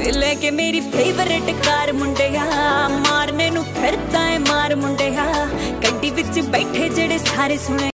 लेके मेरी favourite car मुंडिया, मारने नू फिरदा है मार मुंडिया, गड्डी विच बैठे जेड़े सारे सुने